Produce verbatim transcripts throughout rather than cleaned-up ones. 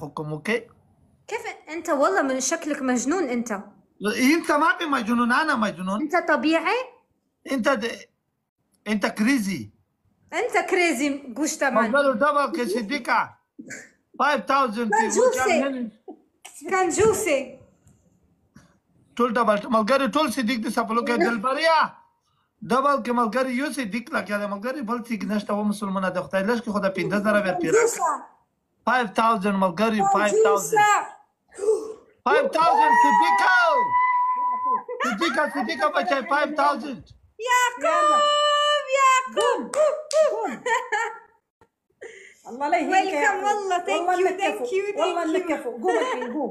اخوكم. اوكي كيف انت؟ والله من شكلك مجنون انت. انت ما في مجنون، انا مجنون. انت طبيعي؟ انت د... انت كريزي. انت كريزي قوش تمام. مقالو دبل كسيديكا خمسة آلاف كان جوسي كان جوسي ټول ډبل ملګری ټول صدیق د سپلو کې دلبریا ډبل کې ملګری یو صدیق لا کې ملګری بل څه نشته و مسلمانه د خدای لږ کې خدای پنځه زره بیا پیرا خمسة آلاف ملګری خمسة آلاف خمسة آلاف صدیقا صدیقا صدیقا بچای خمسة آلاف يعقوب يعقوب الله لا يهديك يا ويلكم. والله ثانك يو ثانك يو والله انك كفو. قوم الحين قوم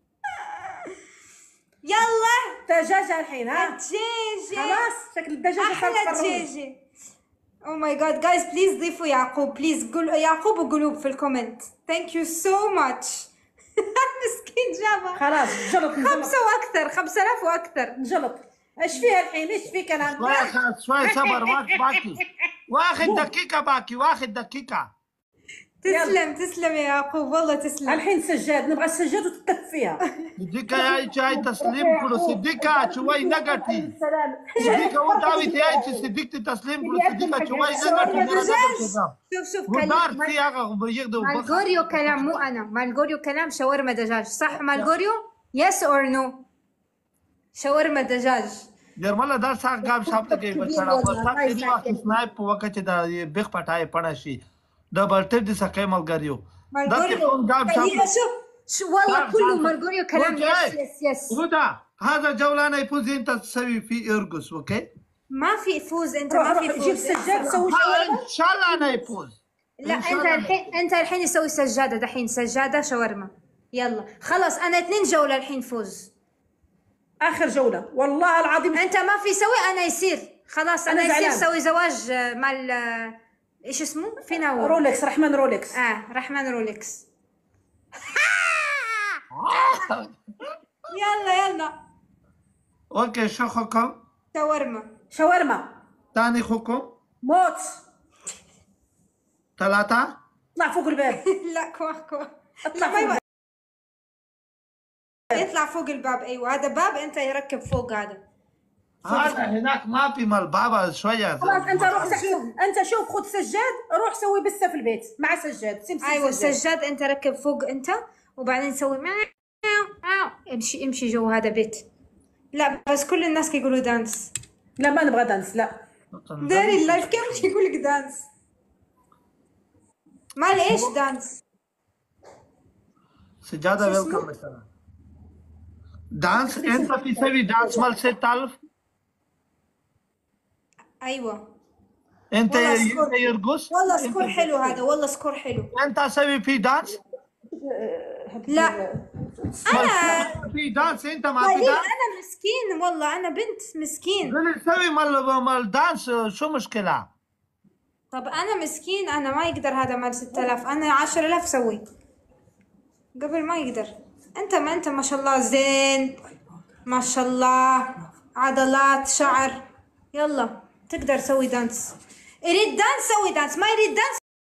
يلا دجاجة الحين ها الدجاجة خلاص شكل الدجاجة صارت احلى دجاجة. او ماي جاد جايز بليز ضيفوا يعقوب بليز. قول يعقوب وقلوب في الكومنت. ثانك يو سو ماتش. مسكين جابها خلاص جلط خمسة واكثر خمسة آلاف واكثر جلط. ايش فيها الحين؟ ايش فيك انا؟ شوي شوي صبر وقت باقي واخد دقيقة باقي واخد دقيقة. تسلم تسلم يا يعقوب والله تسلم. الحين سجاد نبغى السجاد وتتف فيها. صديقة يا جاي تسليم كله صديقة شوي نقتي صديقة وداوي يا صديقتي تسليم كله صديقة شوي نقتي. شوف شوف ودار في اغا بيقدروا مالغوريو كلام مو انا. مالغوريو كلام شاورما دجاج صح مالغوريو؟ يس اور نو؟ شاورما دجاج درمله دا څنګه غاب شاپ ته کې بچړه ورته دې وخت سنایپ په وخت چې دا بیخ پټای پړه شي دا بلټ دې سکه ملګریو دا څه کوم غاب شاپ شو والله كله مالغوريو كلام يس يس يس. هدى هذا جولان يفوز انت تسوي في ارقص. اوكي ما في فوز انت ما في فوز. جيب سجاد سوي ان شاء الله انا يفوز. لا انت الحين انت الحين يسوي سجاده دحين سجاده شاورما. يلا خلاص انا اثنين جوله الحين فوز. اخر جوله والله العظيم. انت ما في سوي انا يصير خلاص انا, أنا يصير سوي زواج مال ايش اسمه فينا رولكس رحمن رولكس. اه رحمن رولكس. يلا يلا اوكي شو حكم؟ شاورما شاورما. ثاني حكم موت. ثلاثة اطلع فوق الباب. لا كوخ كوخ اطلع فوق. يطلع فوق الباب. ايوه هذا باب انت يركب فوق هذا. هذا هناك ما في مال بابا شويه. خلاص انت روح شوف انت شوف خذ سجاد روح سوي بسه في البيت مع سجاد. سيب ايوه السجاد انت ركب فوق انت وبعدين سوي امشي امشي جو هذا بيت. لا بس كل الناس يقولوا دانس. لا ما نبغى دانس لا. داري اللايف كيف يقول لك دانس؟ مال ايش دانس؟ سجادة ويلكم مثلا دانس انت تسوي دانس مال ستة آلاف. ايوه انت يرقص والله سكور حلو هذا والله سكور حلو. انت اسوي في دانس؟ لا انا في دانس انت ما في دانس. دانس. انا مسكين والله انا بنت مسكين. قولي سوي مال مال دانس شو مشكلة؟ طب انا مسكين انا ما يقدر هذا مال ستة آلاف انا عشرة آلاف سوي قبل ما يقدر. انت ما انت ما شاء الله زين ما شاء الله عضلات شعر. يلا تقدر تسوي دانس. يريد دانس سوي دانس ما يريد دانس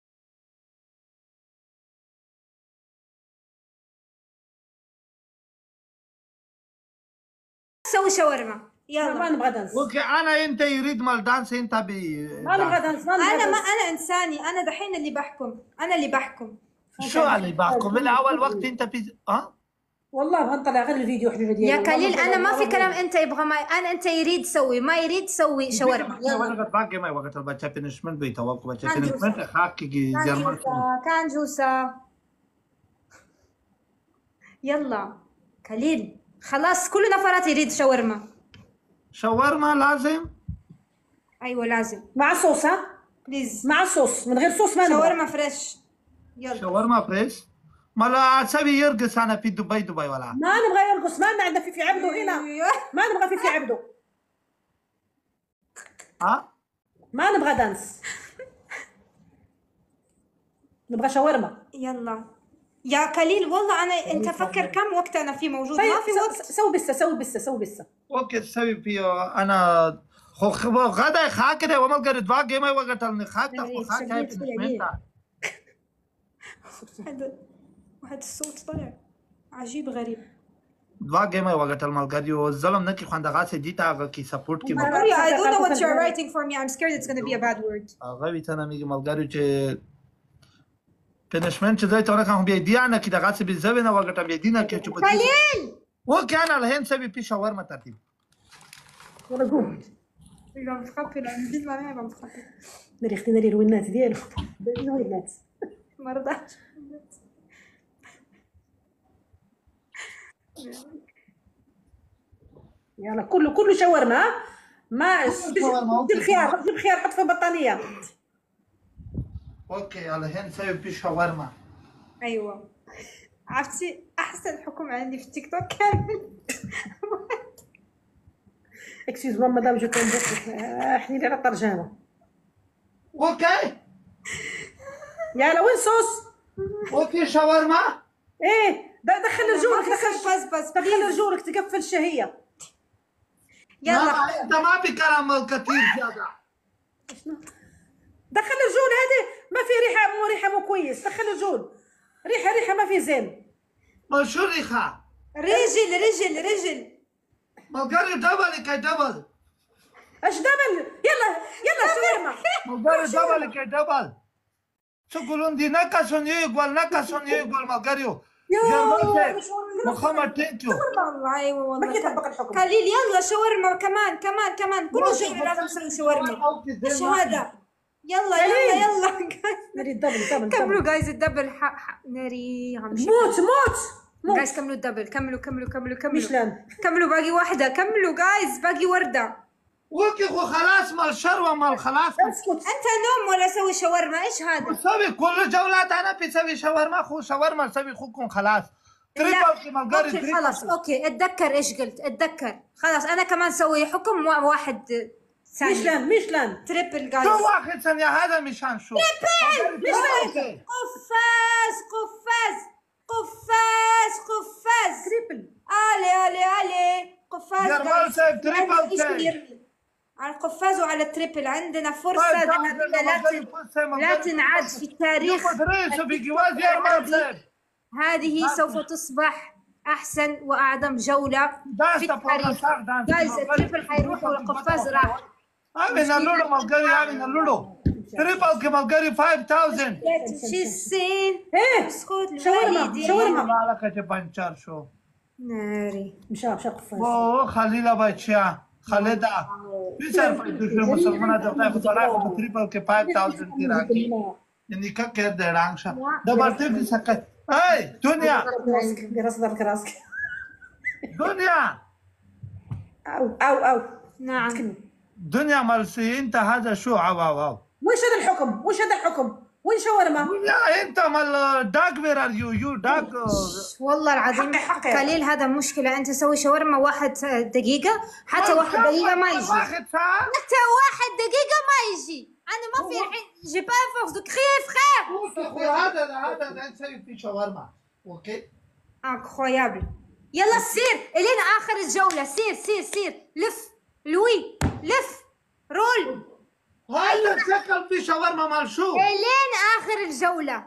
سوي شاورما. يلا ما نبغى دانس. اوكي انا انت يريد مال دانس انت بي ما نبغى دانس ما نبغى انا ما دانس. انا انساني انا دحين اللي بحكم انا اللي بحكم. شو اللي بحكم من اول وقت انت في اه والله بنطلع غير الفيديو حبيبي ديالي. يا كليل انا ما في كلام انت يبغى ما انا انت يريد سوي ما يريد سوي شاورما. يلا وقت باقي ما وقت البچا فينشمنت بيتوقع بچا فينشمنت خاك جرمن كان جوسا. يلا كليل خلاص كل نفرات يريد شاورما. شاورما لازم. ايوه لازم مع صوص ها بليز مع صوص من غير صوص ما نبغى. شاورما فريش. يلا شاورما فريش مالا اسوي يرقص انا في دبي دبي ولا ما نبغى يرقص ما عندنا في في عبده هنا ما نبغى في في عبده. ها ما نبغى دانس نبغى شاورما. يلا يا كليل والله انا انت فكر كم وقت انا في موجود طيب ما في وقت. سوي بسه سوي بسه سوي بسه. اوكي تسوي في انا خو خو غدا خاك ده وما قرد باقي ما وقت النخاك خو خاك هاي واحد الصوت طلع عجيب غريب. دوا ګیمه وګټل ملګری او ظلم نه کی خوندغه سي دي تا هغه کی سپورټ کی Malgaria, I don't know what you're writing for me. I'm scared it's gonna be a bad word. هغه وی ته نه میګي ملګری چې پنشمنت چې دوی ته نه کوم بیا دی نه کی دغه سي به زوینه وګټم بیا دینه کې چې په خليل وكان على هين سبي في شاورما ترتيب ولا قول يبقى متخبي لو نزيد معناها يبقى متخبي. ناري اختي ناري الوينات ديالو الوينات ما رضاش. يلا كله كله شاورما ها ما شاورما، جيب خيار جيب خيار حط في بطانيه. اوكي على هين سبي في شاورما. ايوه عرفتي احسن حكم عندي في التيك توك كان اكسكيوز ماما مدام جو كان احني لي على الترجمه. اوكي يلا وين صوص؟ اوكي شاورما. ايه دخل رجولك بس بس دخل دخل رجولك تقفل الشهيه. يلا انت ما بكرم كثير زياده. دخل الرجول هذه ما في ريحه مو ريحه مو كويس. دخل الرجول ريحه ريحه ما في زين. ما شو ريحه؟ رجل رجل رجل ملقري دبل كي دبل. اش دبل؟ يلا يلا شاورما. ملقري دبل كي دبل. شو يقولون دي نكسون يقول نكسون يقول ملقريو. محمد ثانك يو. والله ايوه والله ما يطبق الحكم. خليل يلا شاورما كمان كمان كمان كل شيء لازم نسوي شاورما. ايش هذا؟ يلا يلا يلا ناري الدبل دبل كملوا جايز الدبل حق حق ناري غمشي. موت موت موت جايز كملوا الدبل كملوا كملوا كملوا كملوا مشلان كملوا باقي واحدة كملوا جايز باقي وردة. وكي خو خلاص مال شروه مال خلاص. اسكت انت نوم ولا سوي شاورما ايش هذا؟ سوي كل جولات انا بسوي شاورما خو شاورما سوي خوكم خلاص. تريبل كي ملقري اوكي تريبل. خلاص اوكي اتذكر ايش قلت اتذكر خلاص انا كمان سوي حكم واحد ثاني. مشلان مشلان تريبل جايز. شو واحد ثانية هذا مشان شو؟ قفاز قفاز قفاز قفاز تريبل. الي الي الي قفاز جربال سيف تريبل إيش سيف. بيرمي؟ على القفاز وعلى التريبل عندنا فرصة طيب، ذهبية لا تن- لا تنعاد في التاريخ. رئيسه بجواز جربال سيف. هذه سوف تصبح أحسن وأعظم جولة في دانسة التاريخ. بروفيسور دانسة. جايز التريبل حيروح والقفاز راح. امين اللولو ملقري امين اللولو. تريبل كي ملقري خمسة آلاف. شي السين ايه اسكت شاورما الوالدين. شاورما. ما لك جبانشار شو. ناري مشى مشى قفاز. اوه خليلا بچا خالدا. بيصير في مسلمانات دغه خطر تريبل كي خمسة آلاف کی راکی. یعنی کا کې د رانګ شه. د برته کې سکت. اي دنيا راس ضرك راسك. دنيا او او او نعم دنيا مرسي انت هذا شو عواو عواو. وش هذا الحكم؟ وش هذا الحكم؟ وين شاورما؟ دنيا انت مال داك وير ار يو يو داك. والله العظيم حقي حقي. قليل هذا مشكلة أنت تسوي شاورما واحد دقيقة حتى واحد دقيقة ما يجي. واحد ساعة. حتى واحد دقيقة ما يجي. أنا ما في الحين جي با فورس دو كريي فخير. هذا هذا نسوي في شاورما. اوكي. انكرويابل. يلا سير الين آخر الجولة سير سير سير لف لوي لف رول هذا شكل في شاورما مال شو. الين آخر الجولة.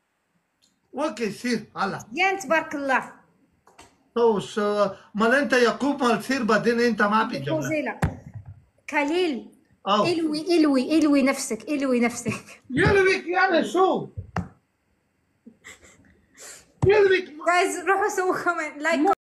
اوكي سير هلا. زين تبارك الله. توش مال انت يعقوب مال سير بعدين انت ما بيجي. فوزيلا كليل أو. الوي الوي الوي نفسك الوي نفسك. يلويك يعني شو. يلويك. جايز روحوا سووا كمان لايك